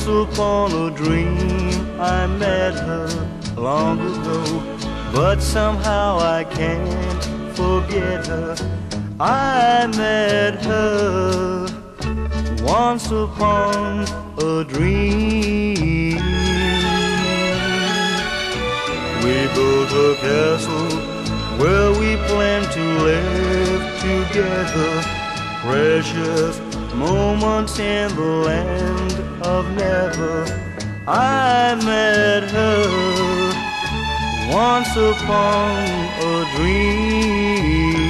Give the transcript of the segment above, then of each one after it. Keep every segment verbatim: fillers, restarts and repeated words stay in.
Once upon a dream I met her long ago, but somehow I can't forget her. I met her once upon a dream. We built a castle where we planned to live together. Precious moments in the land of never. I met her once upon a dream.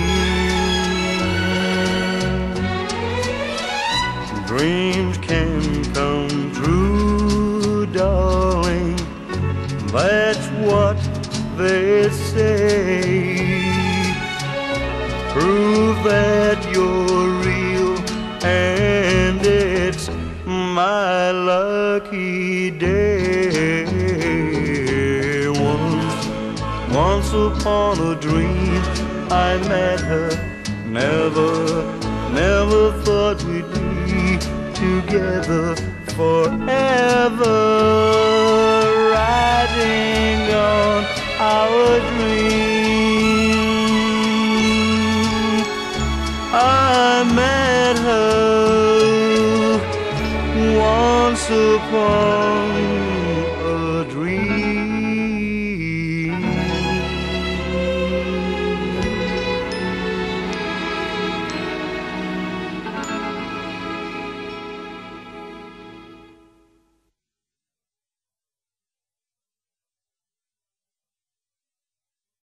Dreams can come true, darling, that's what they say. Prove that you're real, and it's my lucky day. Once, once upon a dream I met her. Never, never thought we'd be together forever, riding on our dream. I met her once upon